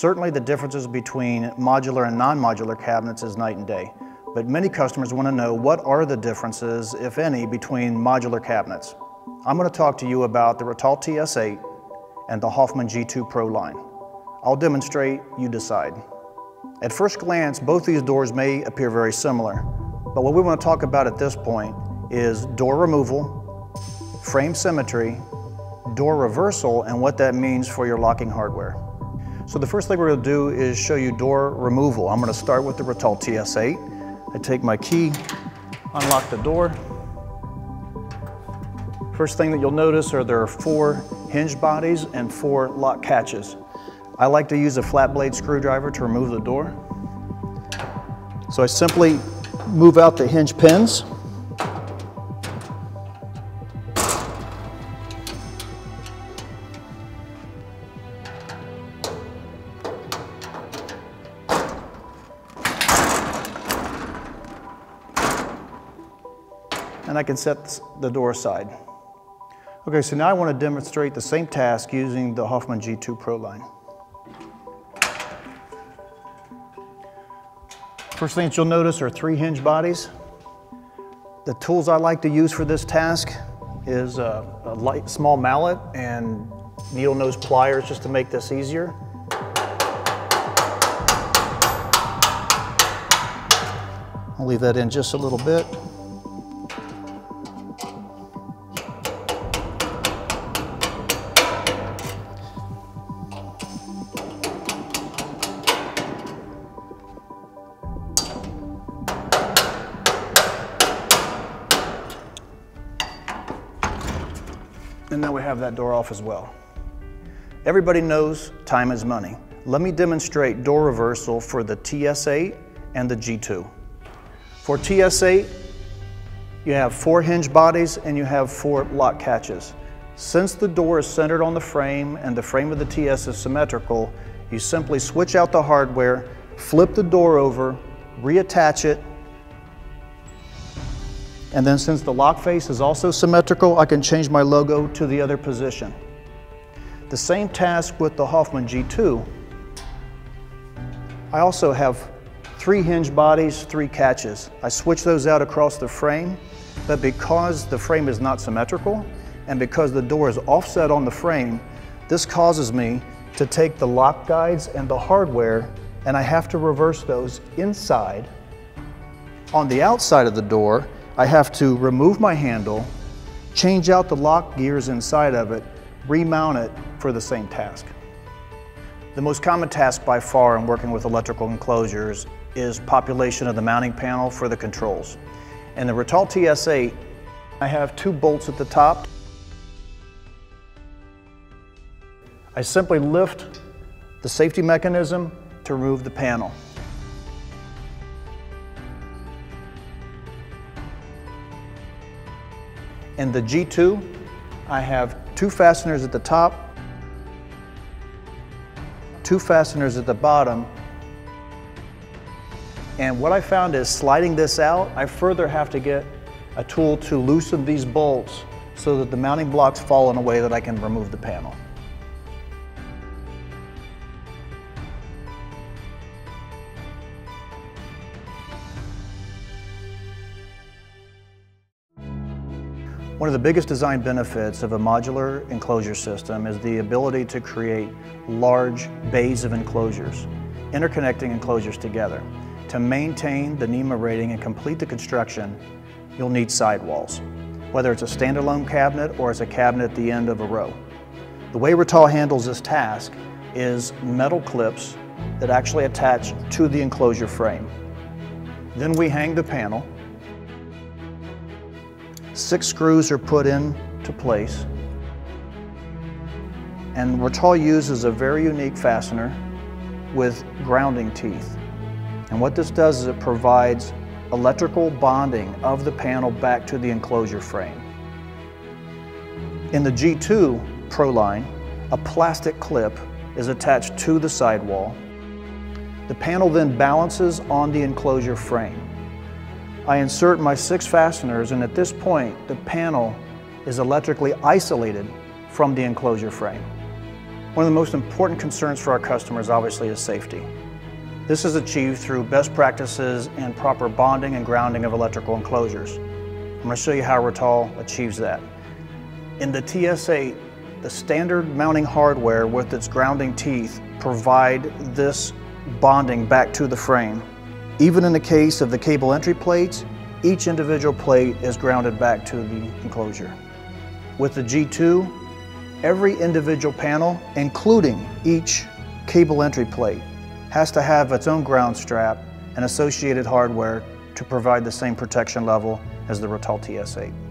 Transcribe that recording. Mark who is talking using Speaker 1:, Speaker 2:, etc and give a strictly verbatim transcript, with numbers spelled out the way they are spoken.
Speaker 1: Certainly the differences between modular and non-modular cabinets is night and day, but many customers want to know what are the differences, if any, between modular cabinets. I'm going to talk to you about the Rittal T S eight and the Hoffman G two Proline. I'll demonstrate, you decide. At first glance, both these doors may appear very similar, but what we want to talk about at this point is door removal, frame symmetry, door reversal, and what that means for your locking hardware. So the first thing we're going to do is show you door removal. I'm going to start with the Rittal T S eight. I take my key, unlock the door. First thing that you'll notice are there are four hinge bodies and four lock catches. I like to use a flat blade screwdriver to remove the door. So I simply move out the hinge pins. And I can set the door aside. Okay, so now I want to demonstrate the same task using the Hoffman G two Proline. First thing that you'll notice are three hinge bodies. The tools I like to use for this task is a, a light, small mallet and needle nose pliers just to make this easier. I'll leave that in just a little bit. And now we have that door off as well. Everybody knows time is money. Let me demonstrate door reversal for the T S eight and the G two. For T S eight, you have four hinge bodies and you have four lock catches. Since the door is centered on the frame and the frame of the T S is symmetrical, you simply switch out the hardware, flip the door over, reattach it, and then since the lock face is also symmetrical, I can change my logo to the other position. The same task with the Hoffman G two. I also have three hinge bodies, three catches. I switch those out across the frame, but because the frame is not symmetrical and because the door is offset on the frame, this causes me to take the lock guides and the hardware and I have to reverse those inside. On the outside of the door, I have to remove my handle, change out the lock gears inside of it, remount it for the same task. The most common task by far in working with electrical enclosures is population of the mounting panel for the controls. In the Rittal T S eight, I have two bolts at the top. I simply lift the safety mechanism to remove the panel. In the G two, I have two fasteners at the top, two fasteners at the bottom, and what I found is sliding this out, I further have to get a tool to loosen these bolts so that the mounting blocks fall in a way that I can remove the panel. One of the biggest design benefits of a modular enclosure system is the ability to create large bays of enclosures, interconnecting enclosures together. To maintain the NEMA rating and complete the construction, you'll need sidewalls, whether it's a standalone cabinet or it's a cabinet at the end of a row. The way Rittal handles this task is metal clips that actually attach to the enclosure frame. Then we hang the panel. Six screws are put into place, and Rittal uses a very unique fastener with grounding teeth. And what this does is it provides electrical bonding of the panel back to the enclosure frame. In the G two Proline, a plastic clip is attached to the sidewall. The panel then balances on the enclosure frame. I insert my six fasteners, and at this point, the panel is electrically isolated from the enclosure frame. One of the most important concerns for our customers obviously is safety. This is achieved through best practices and proper bonding and grounding of electrical enclosures. I'm going to show you how Rittal achieves that. In the T S eight, the standard mounting hardware with its grounding teeth provide this bonding back to the frame. Even in the case of the cable entry plates, each individual plate is grounded back to the enclosure. With the G two, every individual panel, including each cable entry plate, has to have its own ground strap and associated hardware to provide the same protection level as the Rittal T S eight.